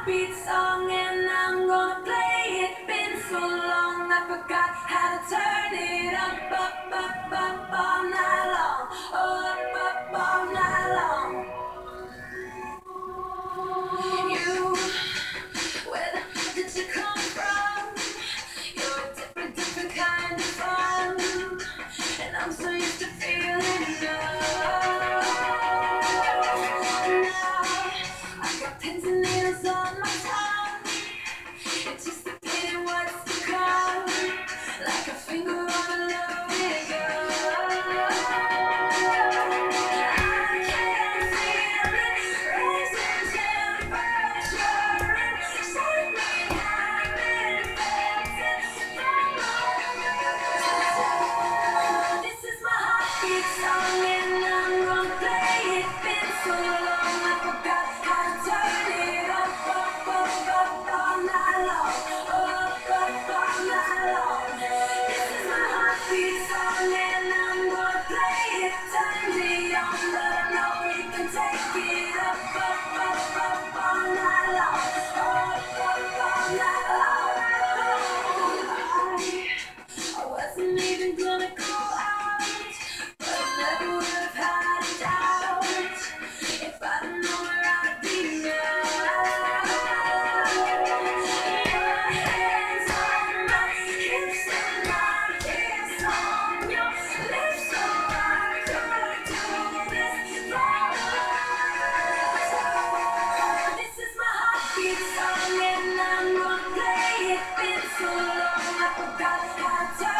heartbeat song and I'm gonna play it. Been so long I forgot how to turn it up, up, up, up all night long. Oh, up, up all night long. You, where the hell did you come from? You're a different, different kind of fun, and I'm so used to feeling love. Now I got pins and needles on my tongue. It's just a pity what's to come, like a finger on a loaded gun. I can feel it raising temperature inside me. I've been felt it from all. This is my heartbeat song and I'm gonna play it. Been so long I forgot how to turn it up, up, up, up all night long. Up, up all night long. This is my heartbeat song and I'm gonna play it. Turn me on, but I know you can take it up, up, up, up all night long. Up, up all night long. I wasn't even gonna go out, but I never would have had a doubt if I'd known where I'd be now. Your hands on my hips and my kiss on your lips, so I could do this forever. This is my heartbeat song and I'm gonna play it. Been so long I forgot how to